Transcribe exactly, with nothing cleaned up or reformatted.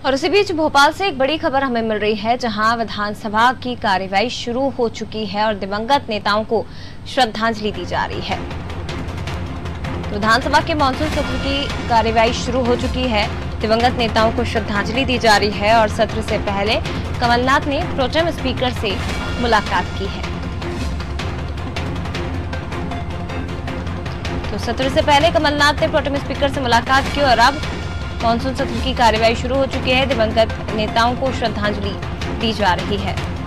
और उसी बीच भोपाल से एक बड़ी खबर हमें मिल रही है, जहां विधानसभा की कार्यवाही शुरू हो चुकी है और दिवंगत नेताओं को श्रद्धांजलि दी जा रही है। तो विधानसभा के मानसून सत्र की कार्यवाही शुरू हो चुकी है, दिवंगत नेताओं को श्रद्धांजलि दी जा रही है और सत्र से पहले कमलनाथ ने प्रोटेम स्पीकर से मुलाकात की है। तो सत्र से पहले कमलनाथ ने प्रोटेम स्पीकर से मुलाकात की और अब मानसून सत्र की कार्यवाही शुरू हो चुकी है। दिवंगत नेताओं को श्रद्धांजलि दी जा रही है।